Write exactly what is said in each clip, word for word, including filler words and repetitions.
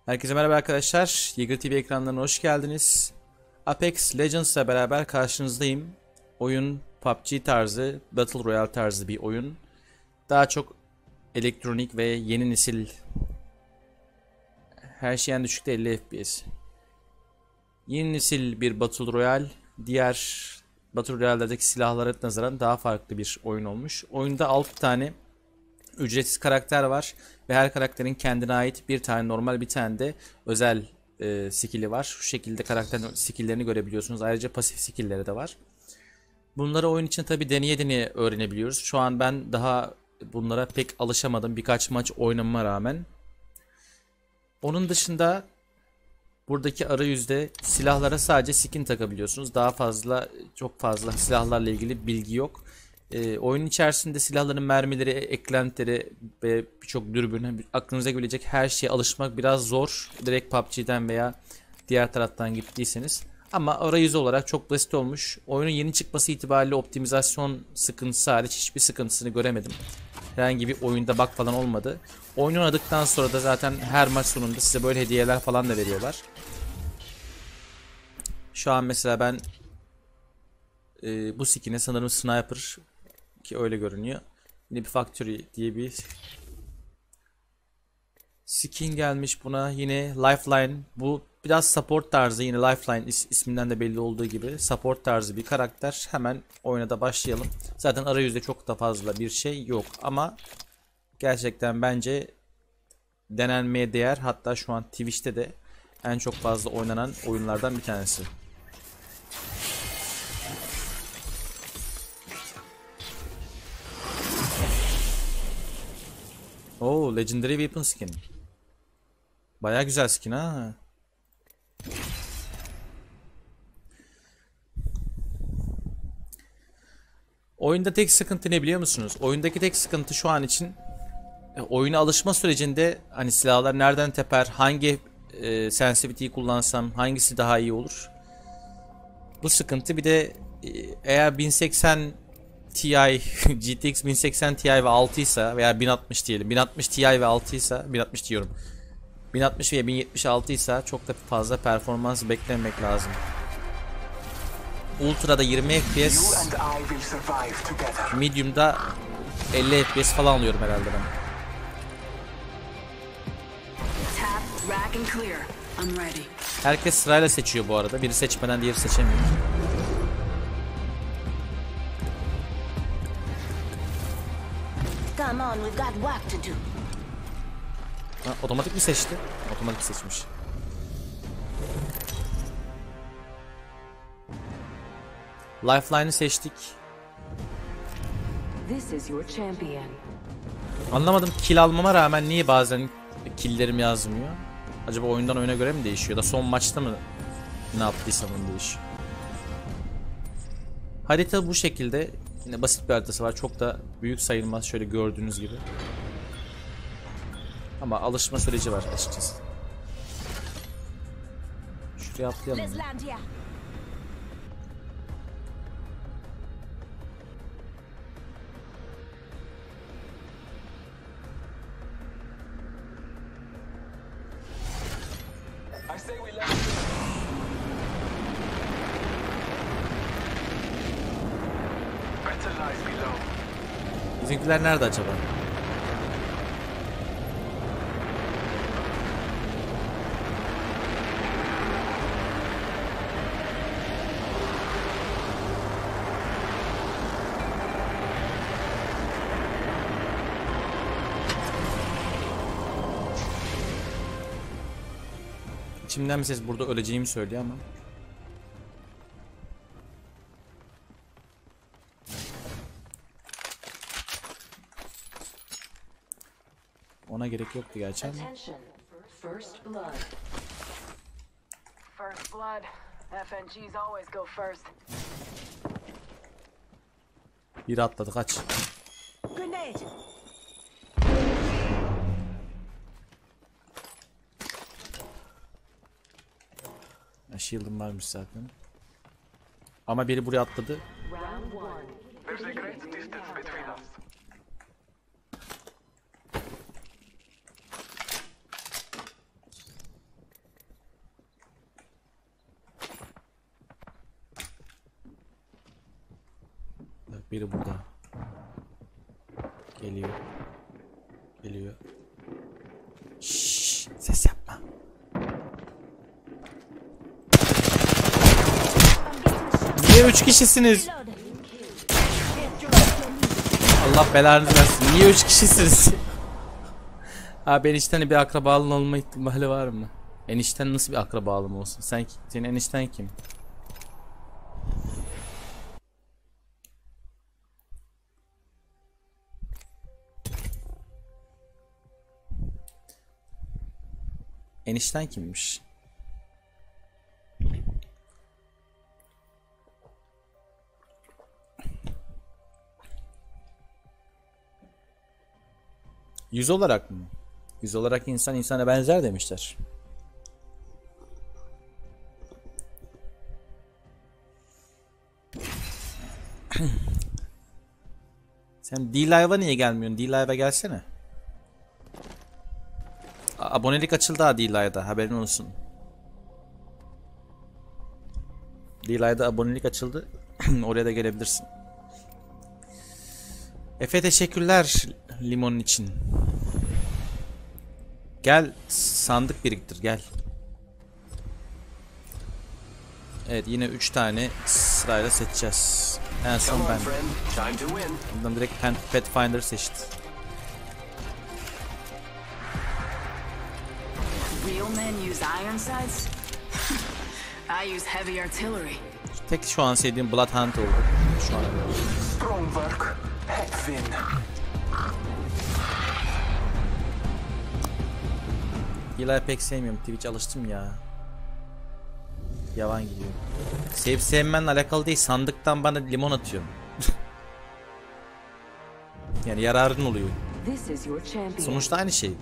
Herkese merhaba arkadaşlar. Yeager T V ekranlarına hoş geldiniz. Apex Legends ile beraber karşınızdayım. Oyun P U B G tarzı, Battle Royale tarzı bir oyun. Daha çok elektronik ve yeni nesil. Her şey en düşükte elli F P S. Yeni nesil bir Battle Royale. Diğer Battle Royale'lerdeki silahlara nazaran daha farklı bir oyun olmuş. Oyunda altı tane ücretsiz karakter var ve her karakterin kendine ait bir tane normal, bir tane de özel e, skill'i var. Şu şekilde karakterin skill'lerini görebiliyorsunuz. Ayrıca pasif skill'leri de var. Bunları oyun için tabi deneye deneye öğrenebiliyoruz. Şu an ben daha bunlara pek alışamadım birkaç maç oynamama rağmen. Onun dışında buradaki arayüzde silahlara sadece skin takabiliyorsunuz. Daha fazla, çok fazla silahlarla ilgili bilgi yok. E, oyun içerisinde silahların mermileri, eklentileri ve birçok dürbün, aklınıza gelecek her şeye alışmak biraz zor. Direkt P U B G'den veya diğer taraftan gittiyseniz. Ama arayüz olarak çok basit olmuş. Oyunun yeni çıkması itibariyle optimizasyon sıkıntısı hariç hiçbir sıkıntısını göremedim. Herhangi bir oyunda bug falan olmadı. Oyunu oynadıktan sonra da zaten her maç sonunda size böyle hediyeler falan da veriyorlar. Şu an mesela ben e, bu skin'e sanırım sniper, ki öyle görünüyor. Yine bir Factory diye bir skin gelmiş buna. Yine Lifeline. Bu biraz support tarzı. Yine Lifeline is isminden de belli olduğu gibi support tarzı bir karakter. Hemen oyuna da başlayalım. Zaten arayüzde çok da fazla bir şey yok ama gerçekten bence denenmeye değer. Hatta şu an Twitch'te de en çok fazla oynanan oyunlardan bir tanesi. Oo, Legendary Weapon skin. Baya güzel skin ha. Oyunda tek sıkıntı ne biliyor musunuz? Oyundaki tek sıkıntı şu an için e, oyuna alışma sürecinde hani silahlar nereden teper, hangi e, sensitivity'yi kullansam hangisi daha iyi olur? Bu sıkıntı. Bir de e, eğer bin seksen Ti, G T X bin seksen Ti ve altı ise veya bin altmış diyelim. bin altmış Ti ve altı ise, bin altmış diyorum. bin altmış veya bin yetmiş altı ise çok da fazla performans beklememek lazım. Ultra'da yirmi F P S, Medium'da elli F P S falan alıyorum herhalde ben. Herkes sırayla seçiyor bu arada. Biri seçmeden diğeri seçemiyor. Ha, otomatik mi seçti? Otomatik seçmiş. Lifeline'ı seçtik. Anlamadım, kill almama rağmen niye bazen killlerim yazmıyor? Acaba oyundan oyuna göre mi değişiyor? Da son maçta mı ne yaptıysam onu değişiyor. Harita bu şekilde. Yine basit bir haritası var. Çok da büyük sayılmaz şöyle gördüğünüz gibi. Ama alışma süreci var açıkçası. Şuraya atlayalım. Bizimkiler nerede acaba? İçimden bir ses burada öleceğimi söylüyor ama. Ona gerek yoktu gerçi ama. First blood. First blood. F N Gs always go first. Biri atladı, kaç. Grenade. Ya, shield'ım varmış zaten. Ama biri buraya atladı. Biri burada. Geliyor. Geliyor. Şşş, ses yapma. Niye üç kişisiniz? Allah belanızı versin. Niye üç kişisiniz? Abi enişten bir akrabalığın olma ihtimali var mı? Enişten nasıl bir akrabalığım olsun? Sen, senin enişten kim? Enişten kimmiş? Yüz olarak mı? Yüz olarak insan insana benzer demişler. Sen D-Live'a niye gelmiyorsun? D-Live'a gelsene. A- Abonelik açıldı ha D-Live'da, haberin olsun. D-Live'da abonelik açıldı. Oraya da gelebilirsin. Efe teşekkürler limonun için. Gel sandık biriktir gel. Evet yine üç tane sırayla seçeceğiz. En son ben. Bundan direkt Pathfinder seçti. Tek şu an sevdiğim Bloodhound oldu. Şu an. Hila'yı pek sevmiyorum. Twitch alıştım ya. Yavan gidiyor. Sevip sevmenle alakalı değil. Sandıktan bana limon atıyorsun. Yani yararın oluyor. Sonuçta aynı şey.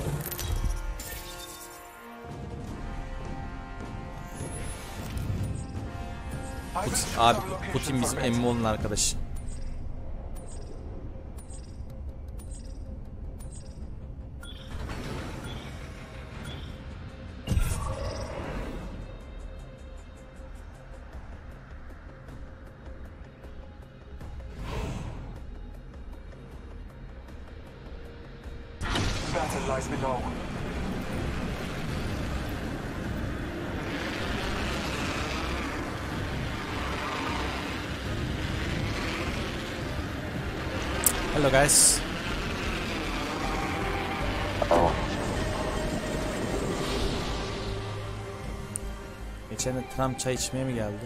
Putin, abi Putin bizim emmoğlunun arkadaşı. Battle lies below. Hello guys. Oh. Geçen de Trump çay içmeye mi geldi?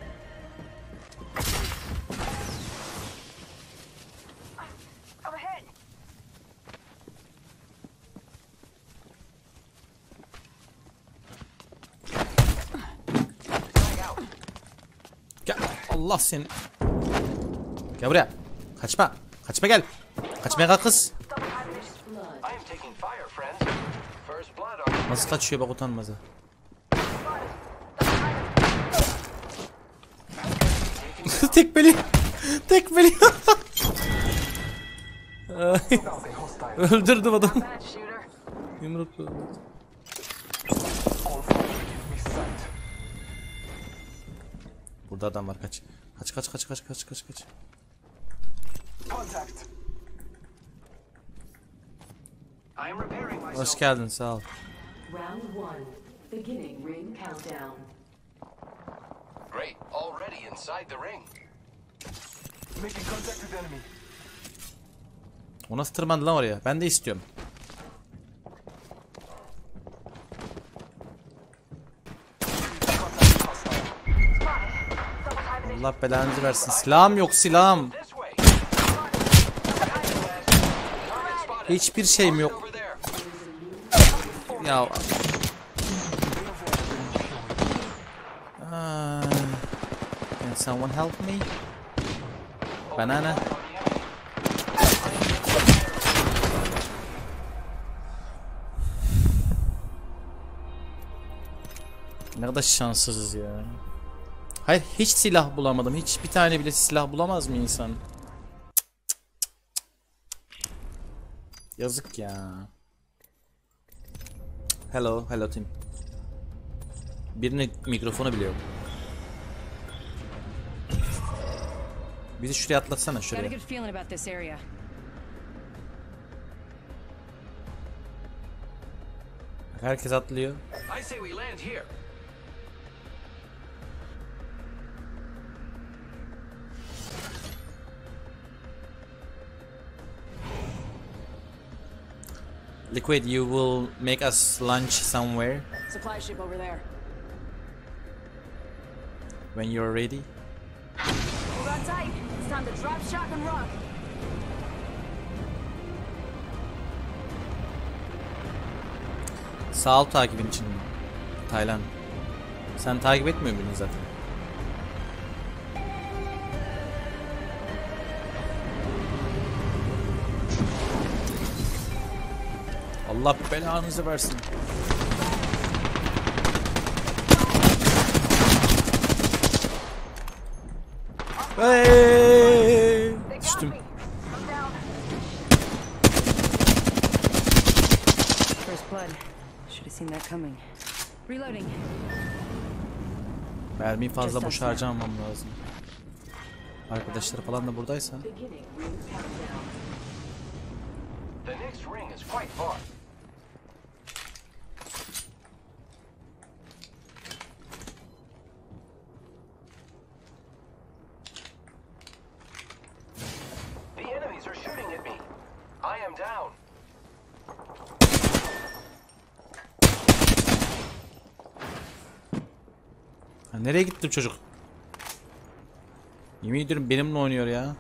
Gel. Allah seni. Gel buraya. Kaçma. Kaçma gel. Kaçmaya kalk kız. Nasıl kaçıyor bak utanmaza. Tekmeli. Tekmeli. Öldürdüm adam. Yumruklu. Burada adam var kaç. Kaç kaç kaç kaç kaç kaç kaç. Hoş geldin sağ ol. Round one, beginning ring countdown. Great, already inside the ring. Making contact with enemy. O nasıl tırmandı lan oraya? Ben de istiyorum. Allah belanızı versin. Silahım yok silahım. This way. Hiçbir şeyim yok. Over there. Ya. Ah. Can someone help me? Banana. Ne kadar şanssızız ya. Hayır hiç silah bulamadım. Hiç bir tane bile silah bulamaz mı insan? Yazık ya. Hello, hello team. Birinin mikrofonu bile yok. Bizi şuraya atlatsana, Got a şuraya. good feeling about this area. Bak, herkes atlıyor. I say we land here. Liquid, you will make us lunch somewhere Supply ship over there. when you're ready. Hold on tight. It's time to drop, shock, and rock. Sağ ol takibin için Taylan. Sen takip etmiyor muydun zaten? Allah belanızı versin. Hey! Düştüm. First blood. Should have seen that coming. Reloading. Mermiyi fazla boş harcamamam lazım. Arkadaşları falan da buradaysa. Beginning ring countdown. The next ring is quite far. The enemies are shooting at me. I am down. Ha, nereye gitti bu çocuk? Yemin ediyorum benimle oynuyor ya.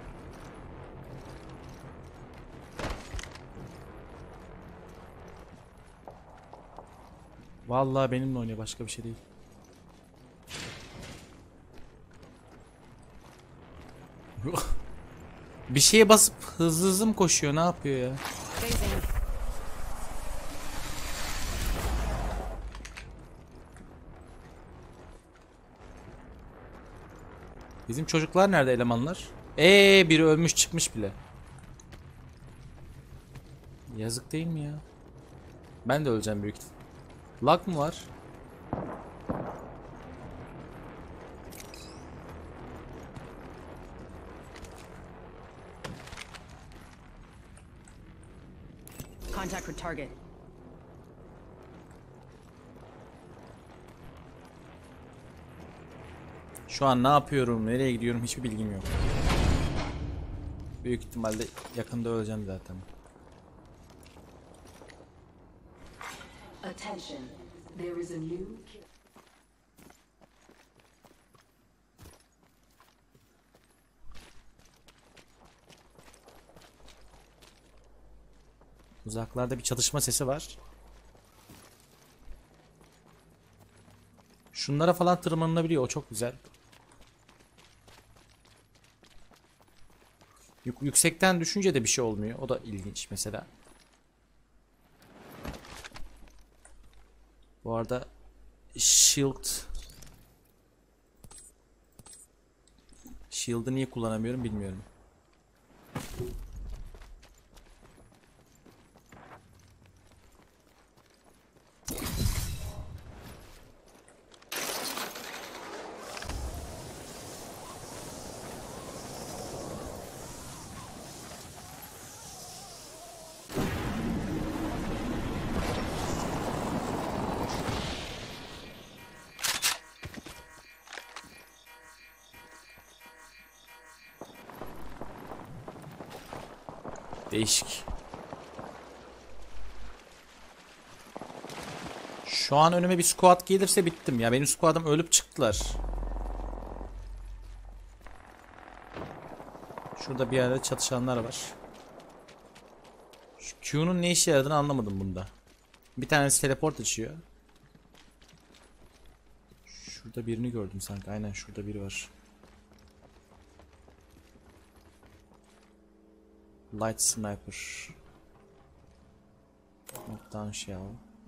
Vallahi benimle oynuyor, başka bir şey değil. Bir şeye basıp hızlı hızlı mı koşuyor, ne yapıyor ya? Phasing. Bizim çocuklar nerede, elemanlar? Ee, biri ölmüş çıkmış bile. Yazık değil mi ya? Ben de öleceğim büyük ihtimal. Lag mı var? Contact with target. Şu an ne yapıyorum, nereye gidiyorum hiçbir bilgim yok. Büyük ihtimalle yakında öleceğim zaten. Attention. There is a new ki- Uzaklarda bir çatışma sesi var. Şunlara falan tırmanılabiliyor, o çok güzel. Yük- yüksekten düşünce de bir şey olmuyor. O da ilginç mesela. Bu arada shield Shield'ı niye kullanamıyorum bilmiyorum. Değişik. Şu an önüme bir squad gelirse bittim ya. Benim squad'ım ölüp çıktılar. Şurada bir yerde çatışanlar var. Şu Q'nun ne işe yaradığını anlamadım bunda. Bir tanesi teleport açıyor. Şurada birini gördüm sanki. Aynen şurada biri var. Light sniper. Knockdown shell.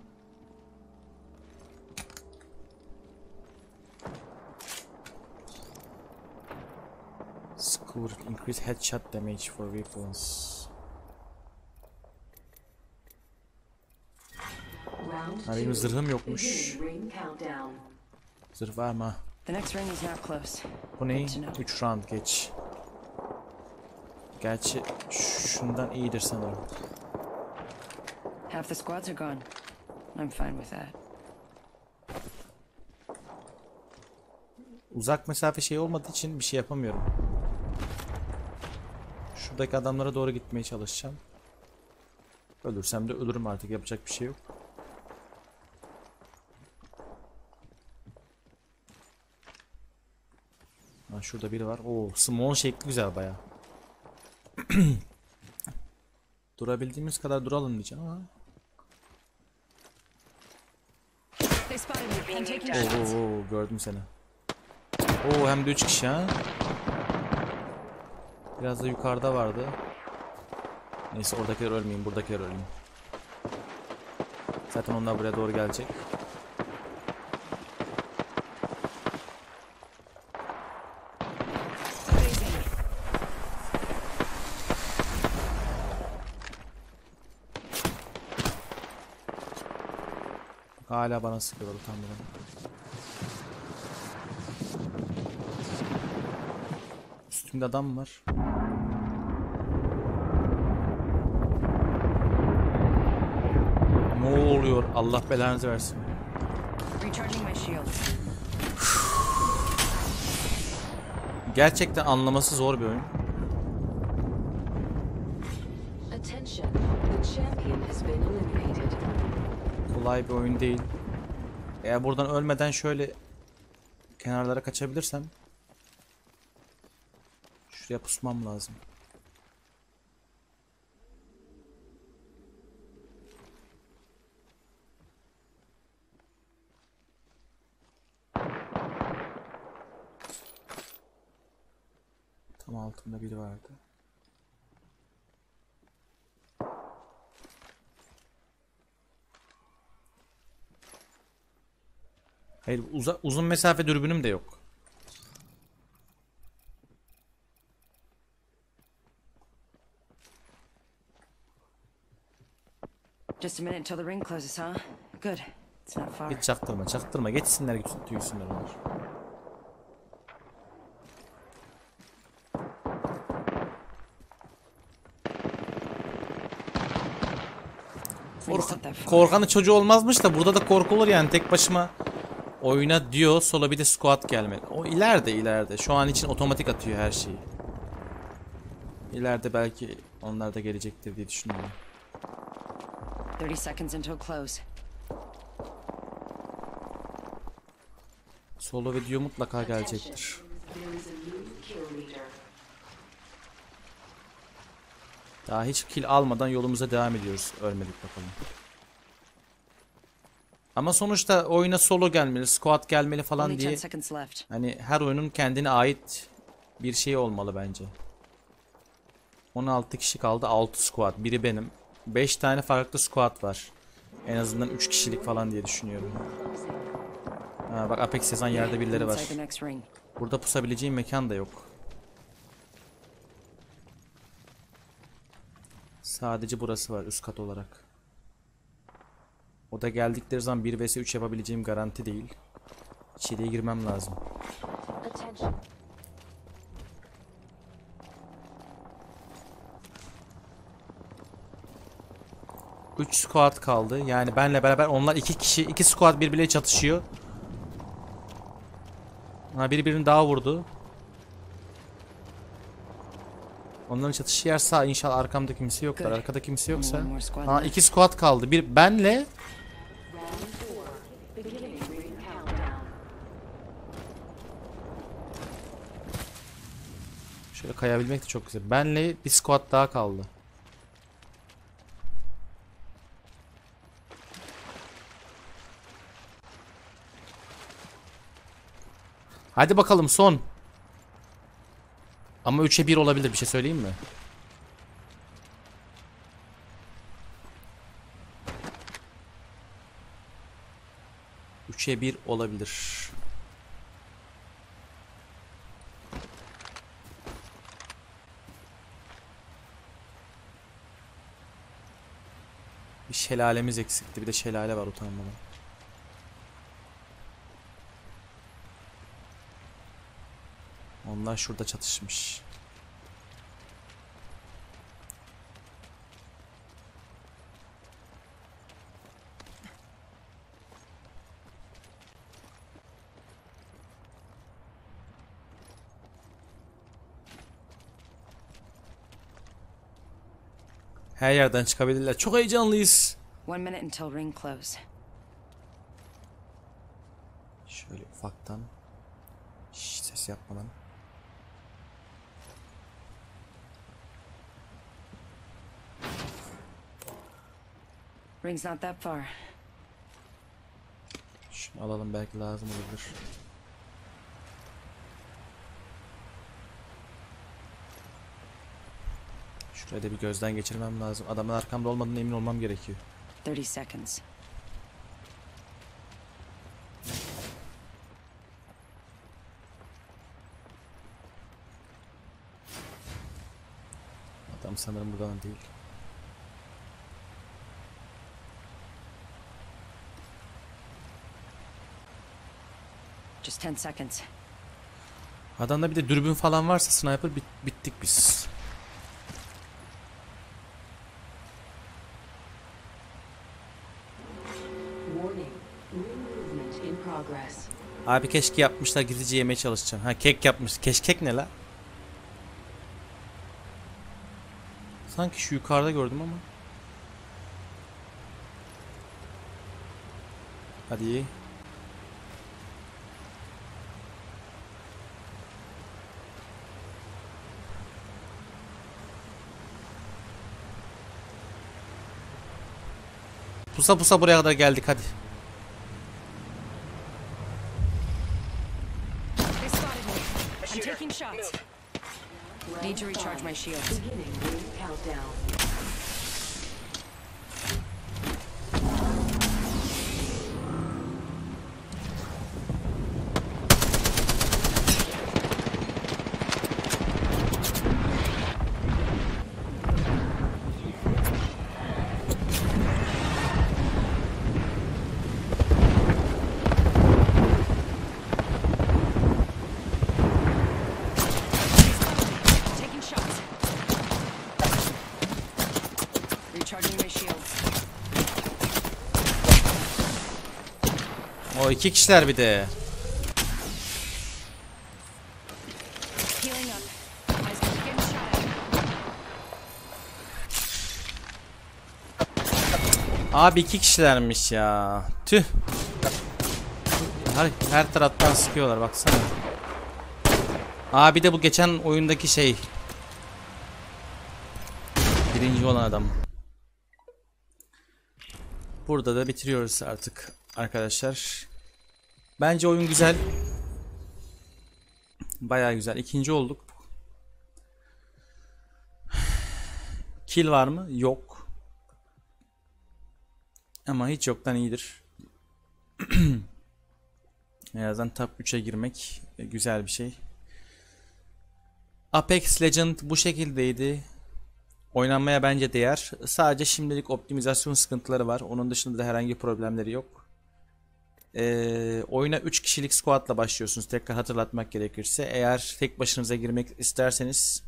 Score increase headshot damage for weapons. round Ha, benim two. zırhım yokmuş. Beginning ring countdown. Zırh var mı? The next ring is not close. Bu ne? Good to know. üç round geç. Gerçi şundan iyidir sanırım. Half the squads are gone. I'm fine with that. Uzak mesafe şey olmadığı için bir şey yapamıyorum. Şuradaki adamlara doğru gitmeye çalışacağım. Ölürsem de ölürüm, artık yapacak bir şey yok. Ha, şurada biri var. Oo, small şekli güzel bayağı. Durabildiğimiz kadar duralım diyeceğim ama. They spotted me. I'm taking Oo, shots. oo, oo, gördüm seni. Oo, hem de üç kişi ha. Biraz da yukarıda vardı. Neyse, oradakiler ölmeyeyim, buradakiler öleyim. Zaten onlar buraya doğru gelecek. Hala bana sıkıyorlar utanmadan. Üstümde adam var. Ne oluyor? Allah belanızı versin. Recharging my shields. Gerçekten anlaması zor bir oyun. Attention. The champion has been eliminated. Kolay bir oyun değil. Eğer buradan ölmeden şöyle kenarlara kaçabilirsem şuraya pusmam lazım. Tam altında biri vardı. Hayır, uza, uzun mesafe dürbünüm de yok. Just a minute until the ring closes, huh? Good. It's not far. Hiç çaktırma, çaktırma. Geçsinler, gitsin, tüysünler onlar. Ring's not that far. Korkanın çocuğu olmazmış da burada da korkulur yani, tek başıma oyuna diyor, sola bir de squad gelmedi. O ileride ileride. Şu an için otomatik atıyor her şeyi. İleride belki onlar da gelecektir diye düşünüyorum. thirty seconds until close. Solo video mutlaka gelecektir. There is a new kill leader. Daha hiç kill almadan yolumuza devam ediyoruz. Ölmedik bakalım. Ama sonuçta oyuna solo gelmeli, squad gelmeli falan Only ten diye. seconds left. Hani her oyunun kendine ait bir şey olmalı bence. on altı kişi kaldı, altı squad. Biri benim. beş tane farklı squad var. En azından üç kişilik falan diye düşünüyorum. Ha, bak Apex Sezon yerde birileri var. Inside the next ring. Burada pusabileceğim mekan da yok. Sadece burası var üst kat olarak. O da geldikleri zaman bir vs üç yapabileceğim garanti değil. İçeriye girmem lazım. Attention. üç squad kaldı. Yani benle beraber onlar iki kişi, iki squad birbirleriyle çatışıyor. Ha, biri birini daha vurdu. Onların çatışı yer sağ. İnşallah arkamda kimse yoklar. Arkada kimse yoksa. One more squad Ha, left. iki squad kaldı. Bir benle Round four. Beginning ring countdown. şöyle kayabilmek de çok güzel. Benle bir squad daha kaldı. Hadi bakalım son. Ama üçe bir olabilir, bir şey söyleyeyim mi? üçe bir olabilir. Bir şelalemiz eksikti. Bir de şelale var utanmadan. Onlar şurada çatışmış. Her yerden çıkabilirler. Çok heyecanlıyız. One minute until ring close. Şöyle ufaktan. Şş, ses yapmadan. Ring's not that far. Şunu alalım, belki lazım olabilir. Şuraya da bir gözden geçirmem lazım. Adamın arkamda olmadığına emin olmam gerekiyor. thirty seconds. Adam sanırım buradan değil. Just ten seconds. Adamda bir de dürbün falan varsa sniper bit bittik biz. Warning. Ring movement in progress. Abi keşke yapmışlar, gizlice yemeye çalışacağım. Ha, kek yapmış. Keşkek ne la? Sanki şu yukarıda gördüm ama. Hadi. Pusa pusa buraya kadar geldik, hadi. They spotted me. I'm taking shots. Need to recharge my shields. Beginning ring countdown. Taking shots. Recharging my shields. O iki kişiler bir de. Healing up. Eyes getting shot at. Abi iki kişilermiş ya. Tüh. Her, her taraftan sıkıyorlar, baksana. Abi de bu geçen oyundaki şey. Birinci olan adam. Burada da bitiriyoruz artık arkadaşlar. Bence oyun güzel. Bayağı güzel. İkinci olduk. Kill var mı? Yok. Ama hiç yoktan iyidir. En azından top üçe girmek güzel bir şey. Apex Legend bu şekildeydi. Oynanmaya bence değer. Sadece şimdilik optimizasyon sıkıntıları var. Onun dışında da herhangi problemleri yok. Ee, oyuna üç kişilik squadla başlıyorsunuz. Tekrar hatırlatmak gerekirse. Eğer tek başınıza girmek isterseniz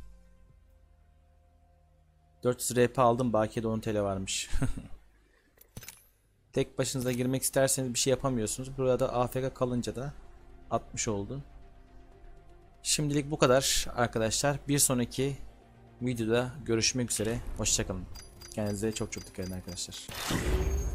dört yüz R P aldım. Bakiye de on T L varmış. Tek başınıza girmek isterseniz bir şey yapamıyorsunuz. Burada A F K kalınca da altmış oldu. Şimdilik bu kadar arkadaşlar. Bir sonraki videoda görüşmek üzere. Hoşça kalın. Kendinize çok çok dikkat edin arkadaşlar.